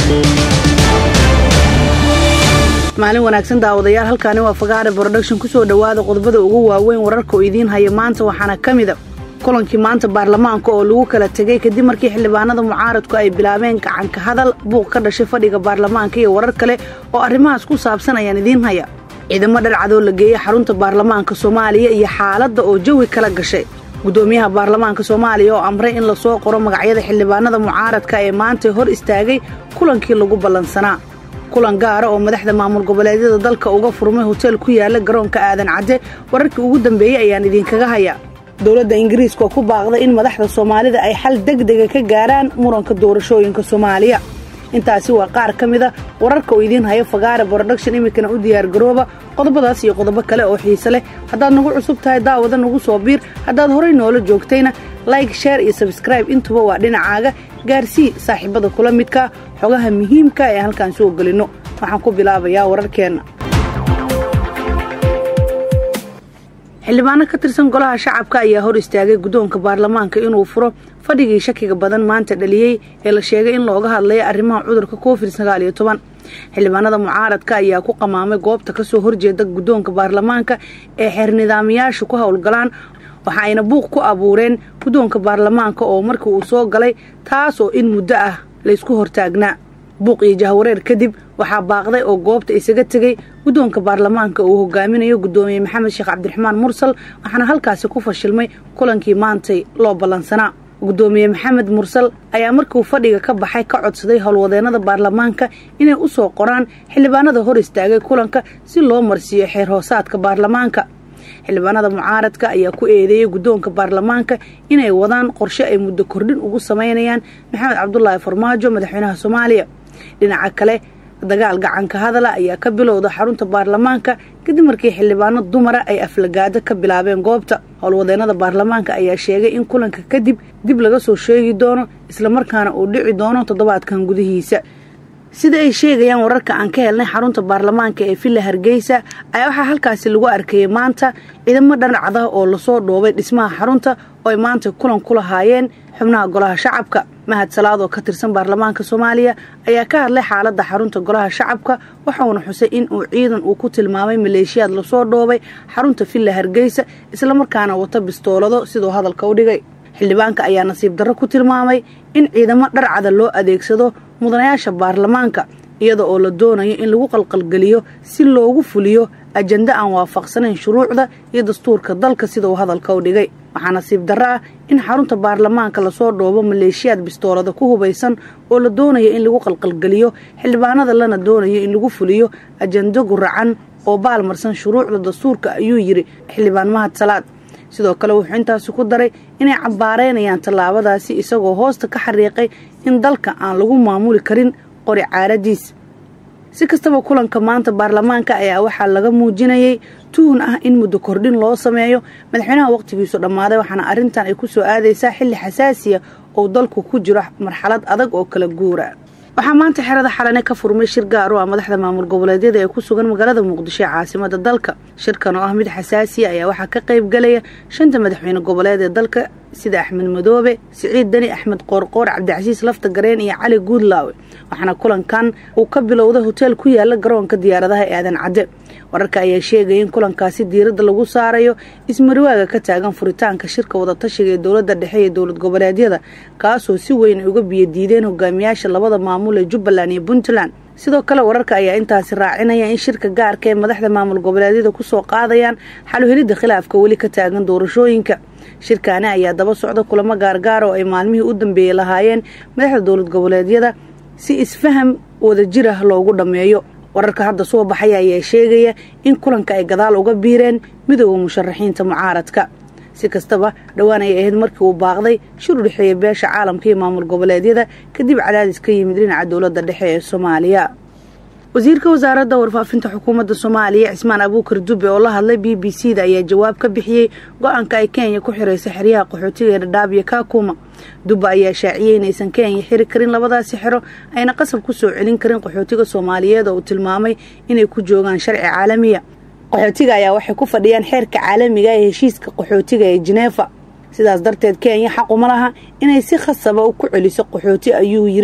maalin wanaagsan daawadayaal halkaani waa Fagaare Production ku soo dhawaada qodobada ugu waaweyn wararka oo idin haya maanta waxaana kamid ah kulankii maanta baarlamaanka oo lagu kala tagay kadib markii xildhibaanada mucaaradku ay bilaabeen gacan ka hadal buuq ka dhashay fadhiga baarlamaanka iyo warar kale oo arrimahaas ku saabsan ayaan idin haya ciidamo dhalcado la geeyay xarunta baarlamaanka Soomaaliya iyo xaaladda oo jawi kala gashay gudoomiyaha baarlamaanka Soomaaliya oo amray in la soo qoro magacyada xildhibaanada mucaaradka ee maanta hor istaagay kulankii lagu balansanaa kulan gaar ah oo madaxda maamul goboleedyada dalka uga furmay hotel ku yaala garoonka aadan cadde wararkii ugu dambeeyay ayaan idinkaga haya dawladda Ingiriiska oo ku baaqday in madaxda Soomaalida ay xal degdeg ah ka gaaraan muranka doorashooyinka Soomaaliya intaasi waa qaar kamid ah wararka oo idin haya Fagaare Production imikana u diyaar garooba qodobadaas iyo qodobo kale oo xiiso leh haddaad nagu cusub tahay daawada nagu soo biir haddaad horay noola joogtayna like share iyo subscribe intuba waa dhinacaaga gaarsii saaxiibada kula midka xogaha muhiimka ee halkaan soo galino waxaan ku bilaabayaa wararkeena xildhibaano ka tirsan golaha shacabka ayaa hor istaagay gudoonka baarlamaanka inuu furo fadhigii shakiga badan maanta dhaliyay ee la sheegay in looga hadlayo arrimaha cudurka COVID-19 xildhibaanada mucaaradka ayaa ku qamaamay goobta ka soo horjeeda gudoonka baarlamaanka ee xeer nidaamyaashu ku howlgalaan waxa ayna buuq ku abuureen gudoonka baarlamaanka oo markii uu soo galay taas oo in muddo ah la isku hortaagnaa buuq iyo jahwareer kadib waxaa baaqday oo goobta isaga tagay gudoonka baarlamaanka uu hogaaminayo gudoomiye Maxamed Sheekh Cabdiraxmaan Mursal waxaana halkaasi ku fashilmay kulankii maantay loo balansanaa gudoomiye Maxamed Mursal ayaa markii uu fadhiga ka baxay ka codsaday howlwadeenada baarlamaanka inay u soo qoraan xildhibaanada hor istaagay kulanka si loo marsiyo xeer hoosaadka baarlamaanka xildhibaanada mucaaradka ayaa ku eedeeyay gudoonka baarlamaanka inay wadaan qorshe ay muddo kordhin ugu sameynayaan Maxamed Cabdullaahi Farmaajo madaxweynaha Soomaaliya dhinaca kale dagaal gacan ka hadala ayaa ka bilowday xarunta baarlamaanka kadib markii xildhibaano dumar ay aflagaado ka bilaabeen goobta howlwadeenada baarlamaanka ayaa sheegay in kulanka kadib dib laga soo sheegi doono isla markaana uu dhici doono toddobaadkan gudihiisa sida ay sheegayaan wararka aan ka helnay xarunta baarlamaanka ee Villa Hargeysa ayaa waxa halkaasi lagu arkay maanta ciidamo dhalcado oo la soo dhoobay dhismaha xarunta oo ay maanta kulan ku lahaayeen xubnaha golaha shacabka Mahad Salaad oo ka tirsan baarlamaanka Soomaaliya ayaa ka hadlay xaaladda xarunta golaha shacabka waxa uu xusay in uu ciidan uu ku tilmaamay maleeshiyad la soo dhoobay xarunta Villa Hargeysa isla markaana wata bistoolado sidoo hadalka u dhigay xildhibaanka ayaa nasiib darro ku tilmaamay in ciidamo dharcada loo adeegsado mudanayaasha baarlamaanka iyada oo la doonayo in lagu qalqalgeliyo si loogu fuliyo ajanda aan waafaqsanayn shuruucda iyo dastuurka dalka sida uu hadalka u dhigay waxaa nasiib darro ah in xarunta baarlamaanka la soo dhoobo maleeshiyad bistoolada ku hubaysan oo la doonayo in lagu qalqalgeliyo xildhibaanada lana doonayo in lagu fuliyo ajanda guracan oo baalmarsan shuruucda dastuurka ayuu yiri xildhibaan Mahad Salaad sidoo kale wuxuu intaas ku daray inay cabaareynayaan tallaabadaasi isagoo hoosta ka xariiqay in dalka aan lagu maamuli karin qori caaradiis si kastaba kulanka maanta baarlamaanka ayaa waxaa laga muujinayay tuhun ah in muddo kordhin loo sameeyo madaxweynaha waqtigiisu dhammaaday waxaana arrintan ay ku soo aadaysaa xilli xasaasiya oo dalku ku jiro marxalad adag oo kala guura waxaa maanta xerada xalane ka furmay shir gaar ah madaxda maamul goboleedyada ee ku sugan magaalada Muqdisho caasimada dalka shirkan oo ah mid xasaasi ah ayaa waxa ka qayb galaya shanta madaxweyne goboleed ee dalka sida Axmed Madoobe Siciid Dani Axmed Qoorqoor Cabdicasiis Lafta Gareen iyo Cali Guudlaawe waxaana kulankan uu ka bilowday hotel ku yaala garoonka diyaaradaha ee aadan cadde wararka ayaa sheegay in kulankaasi diiradda lagu saarayo ismarwaaga ka taagan furitaanka shirka wada tashiga ee dawladda dhexe ee dawlad goboleedyada kaasoo si weyn uga biyadiideen hogaamiyaasha labada maamul ee Jubbaland iyo Puntland sidoo kale wararka ayaa intaasi raacinaya in shirka gaarka ee madaxda maamul goboleedyada ku soo qaadayaan xal u helidda khilaafka wali ka taagan doorashooyinka shirkaani ayaa daba socda kulamo gaargaar oo ay maalmihii u dambeeyay lahaayeen madaxda dawlad goboleedyada si isfaham wada jir ah loogu dhameeyo wararka hadda soo baxay ayaa sheegaya in kulanka ay gadaal uga biireen midowga musharaxiinta mucaaradka si kastaba dhawaan ay ahayd markii uu baaqday shir u dhexeeya beesha caalamka iyo maamul goboleedyada kadib cadaadis ka yimid dhinaca dawladda dhexe ee Soomaaliya wasiirka wasaaradda warfaafinta xukuumadda Soomaaliya Cismaan Abuukar Dube oo la hadlay BBC-da ayaa jawaab ka bixiyay go'aanka ay Kenya ku xiraysay xeryaha qaxootiga ee Dadaab iyo Kakuma Dube ayaa shaaciyay inaysan Kenya xiri karin labadaasi xero ayna qasab ku soo celin karin qaxootiga Soomaaliyeed oo tilmaamay inay ku joogaan sharci caalami ah qaxootiga ayaa waxay ku fadhiyaan xeerka caalamiga ee heshiiska qaxootiga ee Geneva sidaas darteed Kenya xaq uma laha inay si khasab ah ku celiso qaxooti ayuu yiri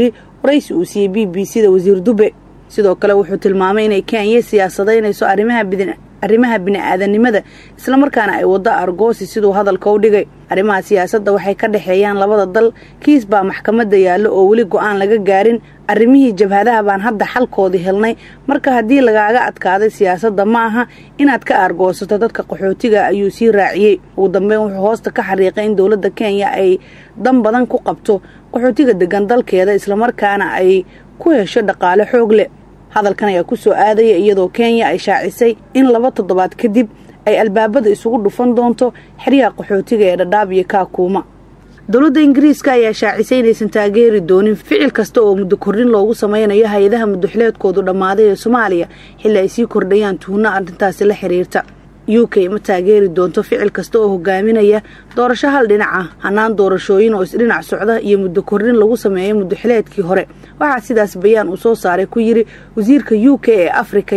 waraysi uu siiyey BBC-da wasiir Dube. sidoo kale wuxuu tilmaamay inay Kenya siyaasadeynayso arrimaha bini'aadanimada isla markaana ay wada argoosi sidoo hadalka u dhigay. arrimaha siyaasadda waxay ka dhaxeeyaan labada dal. kiis baa maxkamadda yaalo oo wali go'aan laga gaarin. arrimihii jabhadaha baan hadda xalkoodii helnay. marka haddii lagaaga adkaaday siyaasadda ma aha inaad ka argoosato dadka qaxootiga ayuu sii raaciyey. ugu dambeyn wuxuu hoosta ka xariiqay in dowladda Kenya ay dan badan ku qabto qaxootiga degan dalkeeda isla markaana ay ku hesho dhaqaale xoog leh. hadalkan ayaa ku soo aadaya iyadoo Kenya ay shaacisay in 2 toddobaad kadib ay albaabada isugu dhufan doonto xiriyaha qaxootiga ee Dadaab iyo Kakuma. dowladda Ingiriiska ayaa shaacisay inaysan taageeri doonin ficil kasta oo muddo kordhin loogu sameynayo hay'adaha muddaxileedkoodu dhamaaday ee Soomaaliya xilli ay sii kordhayaan tuhno arrintaasi la xiriirta. UK ma taageeri doonto ficil kasta oo hogaaminaya doorasho hal dhinac ah, hanaan doorashooyin oo isdhinac socda iyo muddo kordhin lagu sameeyo muddaxileedkii hore. waxaa sidaas bayaan uu soo saaray ku yiri wasiirka UK ee Afrika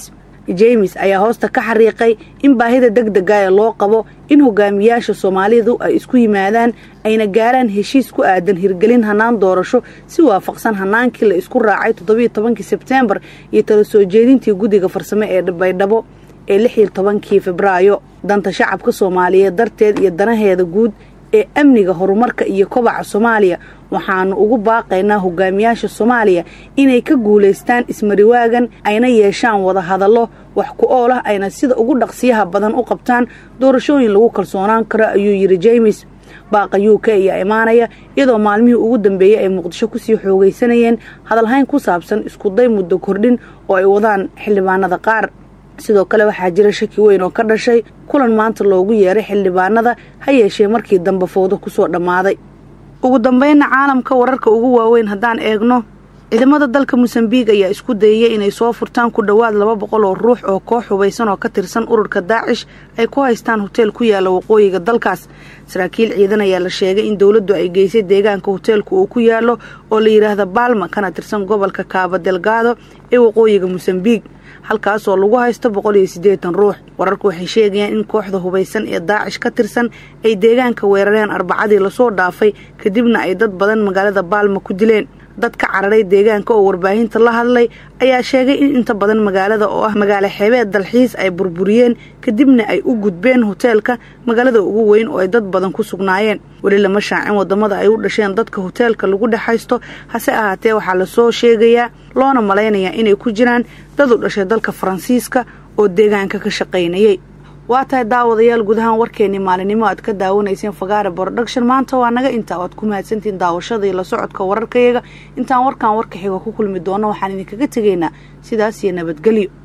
James ayaa hoosta ka xariiqay in baahida degdega ah loo qabo in hogaamiyaasha Soomaalidu ay isku yimaadaan ayna gaaraan heshiis ku aadan hirgelin hanaan doorasho si waafaqsan hanaankii la isku raacay 17 Sebtembar iyo talo soo jeedintii guddiga farsamo ee Baydhabo ee 16 Febraayo. danta shacabka Soomaaliyeed darteed iyo danaheeda guud ee amniga horumarka iyo kobaca Soomaaliya waxaanu ugu baaqaynaa hogaamiyaasha Soomaaliya inay ka guuleystaan ismariwaagan ayna yeeshaan wada hadallo wax ku ool ah ayna sida ugu dhaqsiyaha badan u qabtaan doorashooyin lagu kalsoonaan karo ayuu yiri James. baaqa UK ayaa imaanaya iyadoo maalmihii ugu dambeeyay ay Muqdisho ku sii xoogaysanayeen hadalhayn ku saabsan isku day muddo kordhin oo ay wadaan xildhibaanada qaar. sidoo kale waxaa jira shaki weyn oo ka dhashay kulan maanta loogu yeeray xildhibaanada ha yeeshee markii dambe fowdo ku soo dhamaaday. ugu dambeynna caalamka wararka ugu waaweyn haddaan eegno ciidamada dalka Mozambique ayaa isku dayay inay soo furtaan ku dhawaad 200 oo ruux oo koox hubeysan oo ka tirsan ururka Daesh ay ku haystaan hotel ku yaala waqooyiga dalkaas. saraakiil ciidan ayaa la sheegay in dawladdu ay geysay deegaanka hotelku uu ku yaalo oo la yiraahdo Palma kana tirsan gobolka Cabo Delgado ee waqooyiga Mozambique. halkaas oo lagu haysto 180 ruux. wararku waxay sheegayaan in kooxda hubeysan ee Daesh ka tirsan ay deegaanka weerareen Arbacadii la soo dhaafay kadibna ay dad badan magaalada Palma ku dileen. dadka cararay deegaanka oo warbaahinta la hadlay ayaa sheegay in inta badan magaalada oo ah magaalo xeebeed dalxiis ay burburiyeen kadibna ay u gudbeen hotelka magaalada ugu weyn oo ay dad badan ku sugnaayeen. wali lama shaacin wadamada ay u dhasheen dadka hotelka lagu dhaxaysto hase ahaatee waxaa la soo sheegayaa loona malaynayaa inay ku jiraan dad u dhashay dalka Faransiiska oo deegaanka ka shaqeynayay. waa tahay daawadayaal gudahaan warkeeni maalinimo aad ka daawanayseen Fagaare Production maanta waa naga inta aad ku mahadsantiin daawashada iyo la socodka wararkayaga. intaan warkan warka xiga ku kulmi doono waxaan idinkaga tegaynaa sidaas iyo nabadgelyo.